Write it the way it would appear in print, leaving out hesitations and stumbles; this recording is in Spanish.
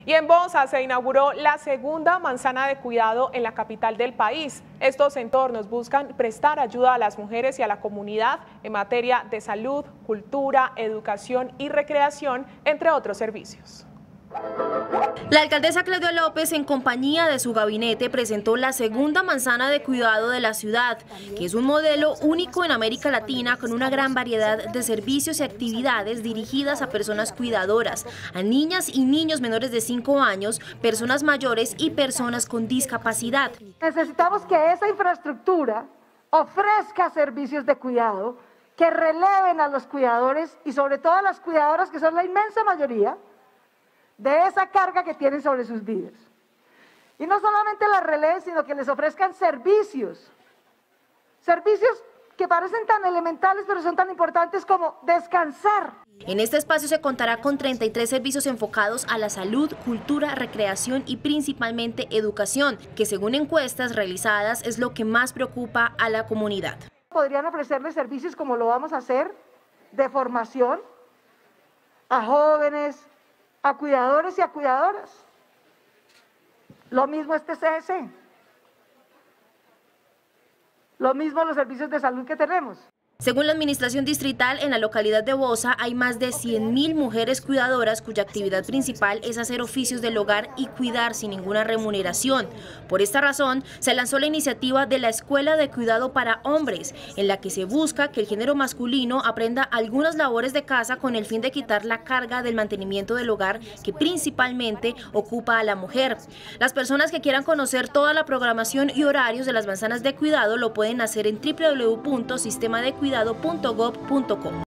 Y en Bosa se inauguró la segunda manzana de cuidado en la capital del país. Estos entornos buscan prestar ayuda a las mujeres y a la comunidad en materia de salud, cultura, educación y recreación, entre otros servicios. La alcaldesa Claudia López, en compañía de su gabinete, presentó la segunda manzana de cuidado de la ciudad, que es un modelo único en América Latina con una gran variedad de servicios y actividades dirigidas a personas cuidadoras, a niñas y niños menores de 5 años, personas mayores y personas con discapacidad. Necesitamos que esa infraestructura ofrezca servicios de cuidado que releven a los cuidadores y sobre todo a las cuidadoras, que son la inmensa mayoría, de esa carga que tienen sobre sus vidas. Y no solamente las releven, sino que les ofrezcan servicios que parecen tan elementales, pero son tan importantes como descansar. En este espacio se contará con 33 servicios enfocados a la salud, cultura, recreación y principalmente educación, que según encuestas realizadas es lo que más preocupa a la comunidad. Podrían ofrecerles servicios como lo vamos a hacer, de formación a jóvenes, a cuidadores y a cuidadoras. Lo mismo este CDC. Lo mismo los servicios de salud que tenemos. Según la administración distrital, en la localidad de Bosa hay más de 100.000 mujeres cuidadoras cuya actividad principal es hacer oficios del hogar y cuidar sin ninguna remuneración. Por esta razón, se lanzó la iniciativa de la Escuela de Cuidado para Hombres, en la que se busca que el género masculino aprenda algunas labores de casa con el fin de quitar la carga del mantenimiento del hogar que principalmente ocupa a la mujer. Las personas que quieran conocer toda la programación y horarios de las manzanas de cuidado lo pueden hacer en www.sistemadecuidado.gov.co.